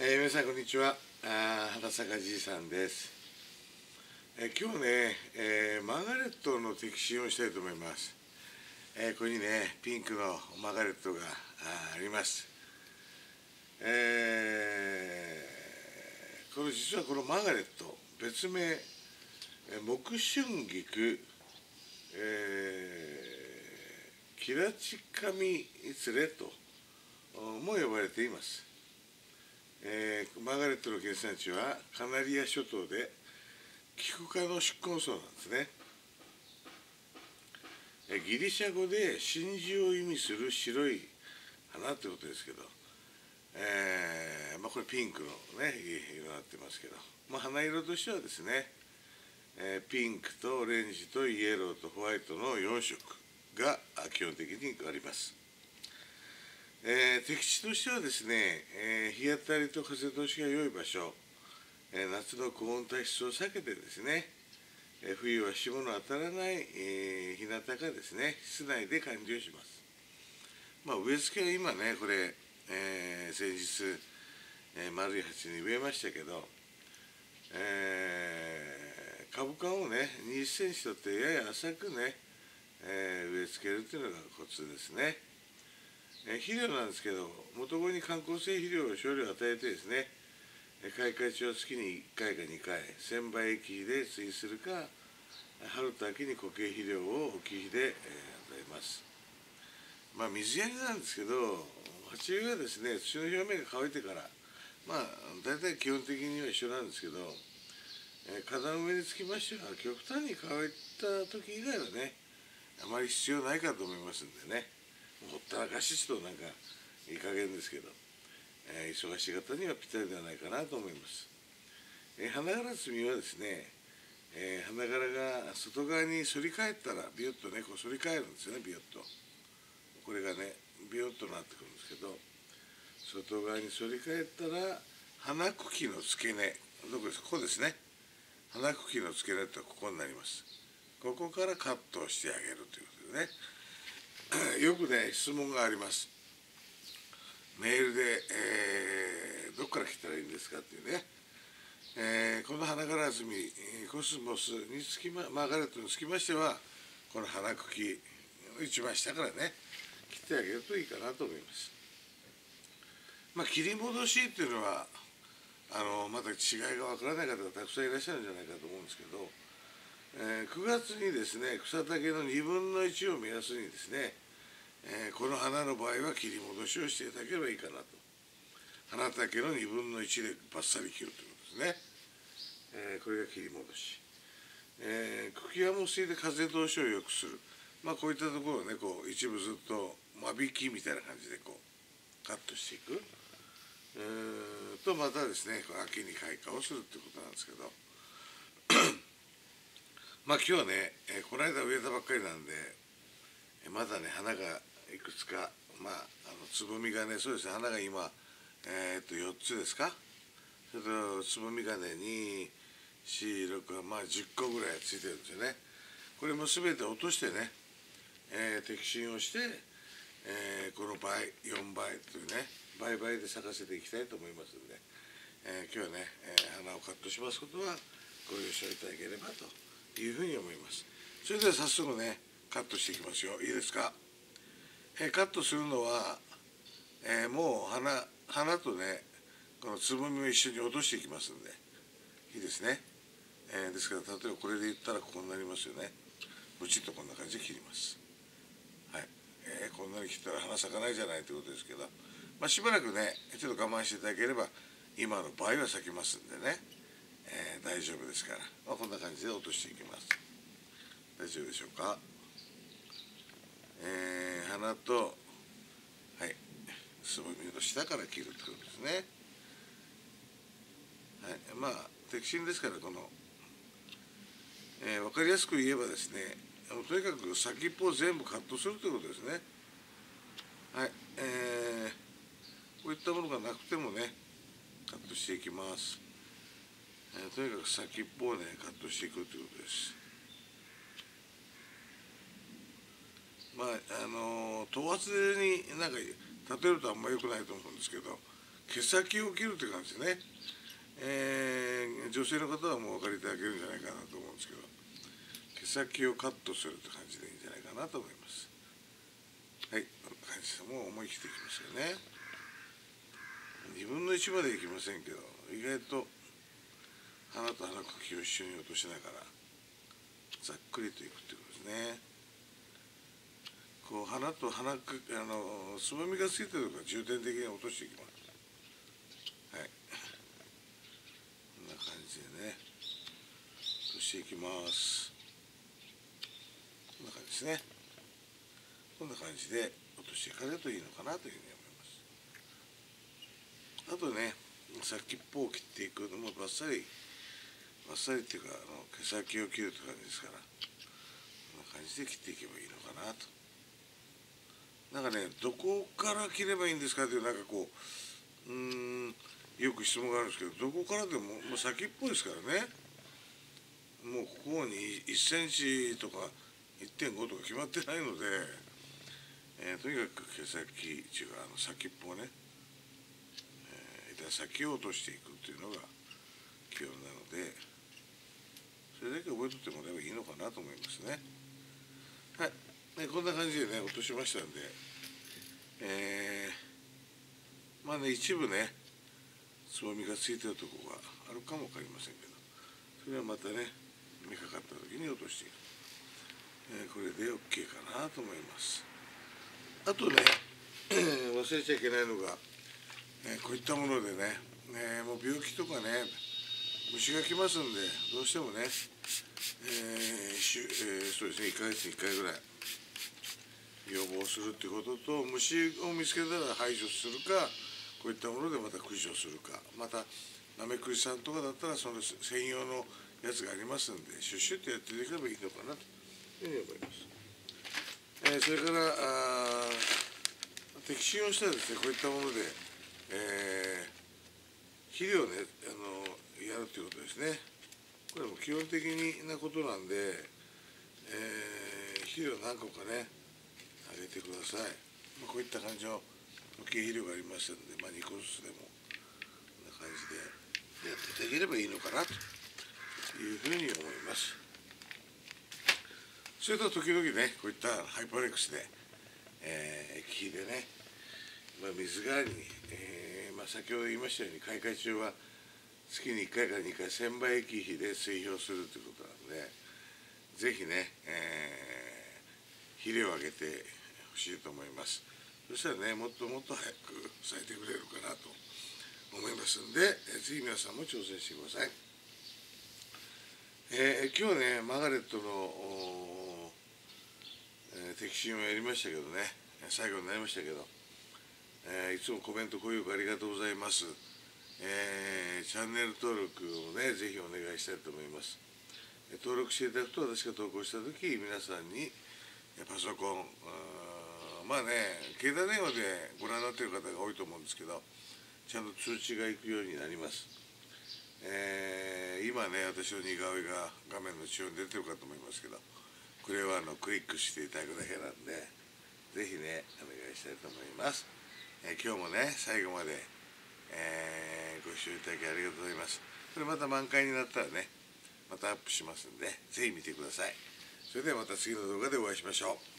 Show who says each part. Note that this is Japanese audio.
Speaker 1: 皆さんこんにちは。花坂じいさんです。今日ね、マーガレットの摘心をしたいと思います。ここにねピンクのマーガレットがあります。実はこのマーガレット別名木春菊、キラチカミツレとも呼ばれています。マーガレットの原産地はカナリア諸島でキク科の宿根草なんですね。ギリシャ語で真珠を意味する白い花ってことですけど、これピンクのね色になってますけど、花色としてはですね、ピンクとオレンジとイエローとホワイトの4色が基本的にあります。適地としてはですね、日当たりと風通しが良い場所、夏の高温多湿を避けてですね、冬は霜の当たらない、日向がですね室内で完了します。植え付けは今ねこれ、先日、丸い鉢に植えましたけど、株間をね20センチとってやや浅くね、植え付けるというのがコツですね。肥料なんですけど、元々に観光性肥料を少量与えてですね、開花中は月に1回か2回、1000倍液で追するか、春と秋に固形肥料を置き肥で、与えます。水やりなんですけど、鉢植えはですね、土の表面が乾いてから、大体基本的には一緒なんですけど、花壇植えにつきましては、極端に乾いた時以外はね、あまり必要ないかと思いますんでね、ほったらかしとなんかいい加減ですけど、忙しい方にはぴったりではないかなと思います。花がら摘みはですね、花がらが外側に反り返ったらビヨッとねこう反り返るんですよね。ビヨッとこれがねビヨッとなってくるんですけど、外側に反り返ったら花茎の付け根、どこですか、ここですね。花茎の付け根ってここになります。ここからカットをしてあげるということでねよくね質問があります。メールで、どこから切ったらいいんですかっていうね。この花がら摘みコスモスにつきマーガレットにつきましては、この花茎一番下からね切ってあげるといいかなと思います。切り戻しっていうのはまだ違いがわからない方がたくさんいらっしゃるんじゃないかと思うんですけど、9月にですね草丈の1/2を目安にですね、この花の場合は切り戻しをしていただければいいかなと。花丈の1/2でバッサリ切るということですね。これが切り戻し。茎は無水で風通しを良くする。こういったところをねこう一部ずっと間引きみたいな感じでこうカットしていく。とまたですね秋に開花をするっていうことなんですけど今日はね、この間植えたばっかりなんでまだね花がいくつかつぼみがね、そうですね、花が今4つですか。それとつぼみがね2、4、6、10個ぐらいついてるんですよね。これも全て落としてね、摘心をして、この倍4倍というね倍々で咲かせていきたいと思いますので、今日はね、花をカットしますことはご了承いただければというふうに思います。それでは早速ねカットしていきますよ。いいですか。カットするのは、もう花とねこのつぼみを一緒に落としていきますんでいいですね。ですから例えばこれで言ったらこうなりますよね。ブチッとこんな感じで切ります。はい。こんなに切ったら花咲かないじゃないということですけど、しばらくねちょっと我慢していただければ今の倍は咲きますんでね、大丈夫ですから、こんな感じで落としていきます。大丈夫でしょうか。花とはいつぼみの下から切るってことですね。はい、摘心ですからこの、分かりやすく言えばですね、とにかく先っぽを全部カットするということですね。はい、こういったものがなくてもねカットしていきます。とにかく先っぽをねカットしていくということです。等圧になんか立てるとあんまり良くないと思うんですけど、 毛先を切るって感じでね、女性の方はもうお分かりいただけるんじゃないかなと思うんですけど、毛先をカットするって感じでいいんじゃないかなと思います。はい、こんな感じでもう思い切っていきますよね。2分の1までいきませんけど、意外と花と花茎を一緒に落としながらざっくりといくってことですね。こう花と花茎つぼみがついてるところ重点的に落としていきます。はい、こんな感じでね落としていきます。こんな感じですね。こんな感じで落としていかれるといいのかなというふうに思います。あとね、先っぽを切っていくのもバッサリっていうか毛先を切るって感じですから、こんな感じで切っていけばいいのかなと。なんかね、どこから切ればいいんですかっていう、なんかこうよく質問があるんですけど、どこからでももう先っぽですからね。もうここに1センチとか 1.5 とか決まってないので、とにかく毛先っていうか先っぽをね、枝先を落としていくっていうのが基本なので、それだけ覚えとってもらえばいいのかなと思いますね。はい、こんな感じでね落としましたんで、まあね一部ねつぼみがついてるところがあるかも分かりませんけど、それはまたね見かかった時に落としていく、これで OK かなと思います。あとね忘れちゃいけないのが、こういったものでね、もう病気とかね虫が来ますんで、どうしてもね、そうですね、1ヶ月に1回ぐらい予防するっていうことと、虫を見つけたら排除するか、こういったものでまた駆除するか、またナメクジさんとかだったらその専用のやつがありますんで、シュッシュッとやっていけばいいのかなというふうに思います。それから摘心をしたらですね、こういったもので、肥料をねやるということですね。これも基本的なことなんで、肥料何個かねあげてください。こういった感じの軽肥料がありましたので、2個ずつでもこんな感じでやっていただければいいのかなというふうに思います。それと時々ねこういったハイパレックスで、液肥でね、水代わりに、先ほど言いましたように開花中は月に1回から2回1000倍液肥で施肥をするということなので、ぜひね、肥料をあげてほしいと思います。そしたらねもっともっと早く咲いてくれるかなと思いますんで、ぜひ皆さんも挑戦してください。今日ねマーガレットの摘心をやりましたけどね、最後になりましたけど、いつもコメント高評価ありがとうございます。チャンネル登録をねぜひお願いしたいと思います。登録していただくと、私が投稿した時皆さんにパソコン携帯電話でご覧になっている方が多いと思うんですけど、ちゃんと通知がいくようになります。今ね私の似顔絵が画面の中央に出てるかと思いますけど、これはクリックしていただくだけなんで、ぜひねお願いしたいと思います。今日もね最後まで、ご視聴いただきありがとうございます。これまた満開になったらねまたアップしますんで、ぜひ見てください。それではまた次の動画でお会いしましょう。